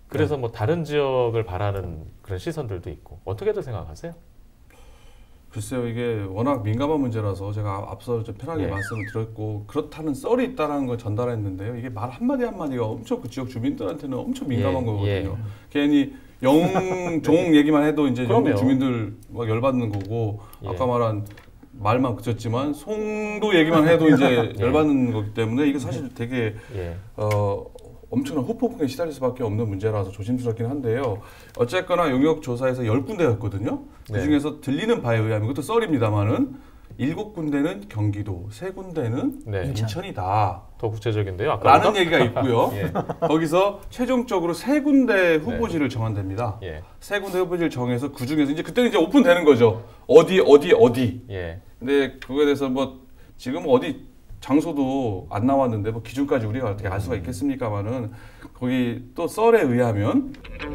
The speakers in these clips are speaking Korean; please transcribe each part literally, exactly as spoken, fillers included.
그래서 네. 뭐 다른 지역을 바라는 그런 시선들도 있고 어떻게들 생각하세요? 글쎄요, 이게 워낙 민감한 문제라서 제가 앞서 좀 편하게 예. 말씀을 드렸고 그렇다는 썰이 있다는 걸 전달했는데요. 이게 말 한마디 한마디가 엄청 그 지역 주민들한테는 엄청 민감한 예. 거거든요. 예. 괜히 영종 얘기만 해도 이제 영동 주민들 막 열받는 거고 예. 아까 말한 말만 그쳤지만 송도 얘기만 해도 이제 예. 열받는 거기 때문에 이게 사실 되게 예. 어, 엄청난 후폭풍에 시달릴 수밖에 없는 문제라서 조심스럽긴 한데요. 어쨌거나 용역 조사에서 열 군데였거든요. 네. 그중에서 들리는 바에 의하면 이것도 썰입니다만은 일곱 군데는 경기도, 세 군데는 네. 인천이다. 더 구체적인데요. 아까 라는 얘기가 있고요. 예. 거기서 최종적으로 세 군데 후보지를 네. 정한답니다. 예. 세 군데 후보지를 정해서 그 중에서 이제 그때는 이제 오픈되는 거죠. 어디 어디 어디. 예. 근데 그거에 대해서 뭐 지금 어디 장소도 안 나왔는데 뭐 기준까지 우리가 어떻게 알 수가 있겠습니까만은 거기 또 썰에 의하면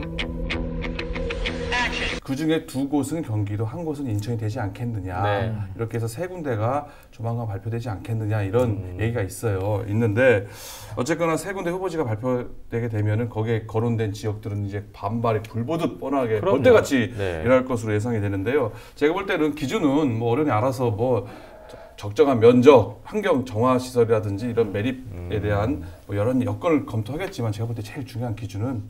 그 중에 두 곳은 경기도, 한 곳은 인천이 되지 않겠느냐. 네. 이렇게 해서 세 군데가 조만간 발표되지 않겠느냐 이런 음. 얘기가 있어요. 있는데 어쨌거나 세 군데 후보지가 발표되게 되면은 거기에 거론된 지역들은 이제 반발이 불보듯 뻔하게 그럼요. 벌떼같이 네. 일어날 것으로 예상이 되는데요. 제가 볼 때는 기준은 뭐 어른이 알아서 뭐 적정한 면적, 환경 정화 시설이라든지 이런 매립에 대한 뭐 여러 여건을 검토하겠지만 제가 볼 때 제일 중요한 기준은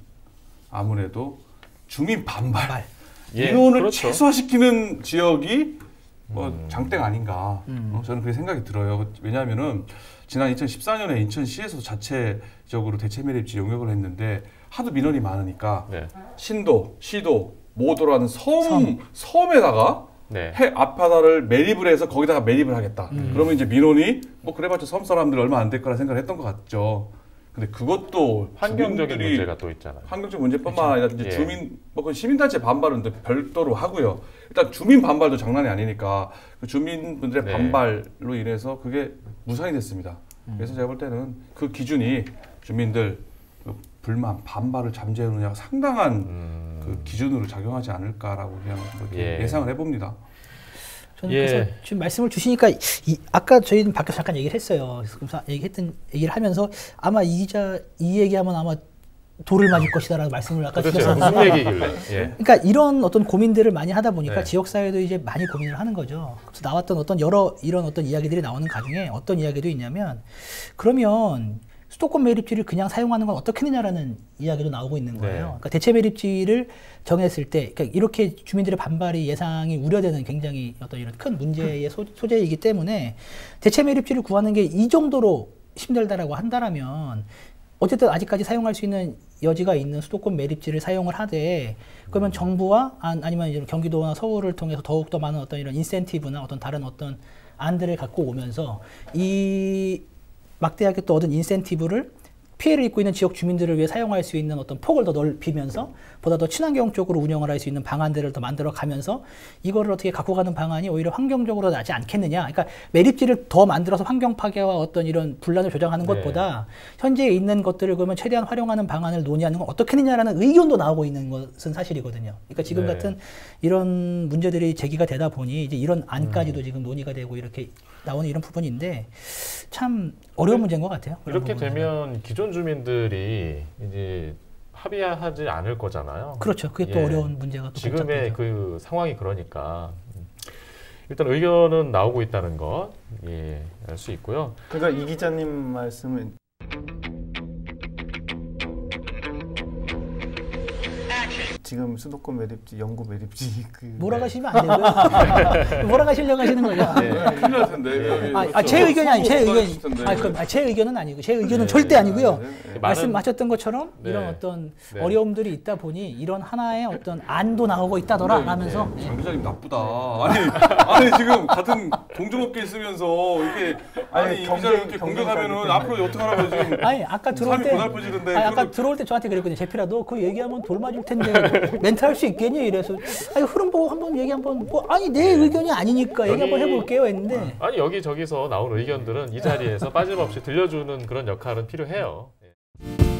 아무래도 주민 반발. 반발. 예, 인원을 그렇죠. 최소화시키는 지역이 뭐 음. 장땡 아닌가. 음. 어, 저는 그렇게 생각이 들어요. 왜냐하면은 지난 이천십사 년에 인천시에서 자체적으로 대체 매립지 용역을 했는데 하도 민원이 많으니까 네. 신도, 시도, 모도라는 섬, 섬. 섬에다가 네. 해 앞바다를 매립을 해서 거기다가 매립을 하겠다. 음. 그러면 이제 민원이 뭐 그래봤자 섬 사람들 얼마 안 될 거라 생각을 했던 것 같죠. 근데 그것도 환경적인 문제가 또 있잖아요. 환경적 문제뿐만 그렇죠. 아니라 이제 예. 주민, 뭐 그 시민단체 반발은 별도로 하고요. 일단 주민 반발도 장난이 아니니까 그 주민분들의 네. 반발로 인해서 그게 무산이 됐습니다. 음. 그래서 제가 볼 때는 그 기준이 주민들 그 불만, 반발을 잠재우느냐가 상당한 음. 그 기준으로 작용하지 않을까라고 그냥 예. 예상을 해봅니다. 저는 예. 그래서 지금 말씀을 주시니까 이, 아까 저희는 밖에서 잠깐 얘기를 했어요. 그래서 얘기했던 얘기를 하면서 아마 이 기자 이 얘기하면 아마 돌을 맞을 것이다라는 말씀을 아까 주셨었는데 무슨 얘기길래? 예. 그러니까 이런 어떤 고민들을 많이 하다 보니까 네. 지역 사회도 이제 많이 고민을 하는 거죠. 그래서 나왔던 어떤 여러 이런 어떤 이야기들이 나오는 가중에 어떤 이야기도 있냐면 그러면 수도권 매립지를 그냥 사용하는 건 어떻겠느냐라는 이야기도 나오고 있는 거예요. 네. 그러니까 대체 매립지를 정했을 때 그러니까 이렇게 주민들의 반발이 예상이 우려되는 굉장히 어떤 이런 큰 문제의 소, 소재이기 때문에 대체 매립지를 구하는 게 이 정도로 힘들다라고 한다라면 어쨌든 아직까지 사용할 수 있는 여지가 있는 수도권 매립지를 사용을 하되 그러면 정부와 아니면 이제 경기도나 서울을 통해서 더욱더 많은 어떤 이런 인센티브나 어떤 다른 어떤 안들을 갖고 오면서 이 막대하게 또 얻은 인센티브를 피해를 입고 있는 지역 주민들을 위해 사용할 수 있는 어떤 폭을 더 넓히면서 보다 더 친환경 쪽으로 운영을 할 수 있는 방안들을 더 만들어 가면서 이거를 어떻게 갖고 가는 방안이 오히려 환경적으로 나지 않겠느냐. 그러니까 매립지를 더 만들어서 환경 파괴와 어떤 이런 분란을 조장하는 네. 것보다 현재 있는 것들을 그러면 최대한 활용하는 방안을 논의하는 건 어떻겠느냐라는 의견도 나오고 있는 것은 사실이거든요. 그러니까 지금 네. 같은 이런 문제들이 제기가 되다 보니 이제 이런 안까지도 음. 지금 논의가 되고 이렇게 나오는 이런 부분인데 참 어려운 문제인 것 같아요. 이렇게 되면 기존 주민들이 이제 합의하지 않을 거잖아요. 그렇죠. 그게 또 예. 어려운 문제가 또 지금의 복잡하죠. 그 상황이 그러니까 일단 의견은 나오고 있다는 것 예, 알 수 있고요. 그러니까 이 기자님 말씀은 지금 수도권 매립지, 영구 매립지 그 몰아가시면 안 되고요. 몰아가시려고 하시는 거죠. 네. 큰일 날 텐데. 아, 아, 제 의견이 아니, 제 의견이. 아, 그럼 아, 제 의견은 아니고, 제 의견은 네. 절대 아니고요. 네. 네. 말씀하셨던 것처럼 네. 이런 어떤 네. 어려움들이 있다 보니 이런 하나의 어떤 안도 나오고 있다더라 네. 하면서. 네. 장 기자님 나쁘다. 아니, 아니 지금 같은 동종업계 있으면서 이게 아니 이 기자를 이렇게 공격하면은 앞으로 어떻게 하라고 지금. 아니 아까 들어올 때. 아니, 아까 들어올 때 저한테 그랬거든요. 제피라 너 그 얘기하면 돌 맞을 텐데. 멘트 할 수 있겠니? 이래서 아니 흐름 보고 한번 얘기 한번 뭐 아니 내 의견이 아니니까 얘기 한번 해볼게요 했는데 아니 여기 저기서 나온 의견들은 이 자리에서 빠짐없이 들려주는 그런 역할은 필요해요.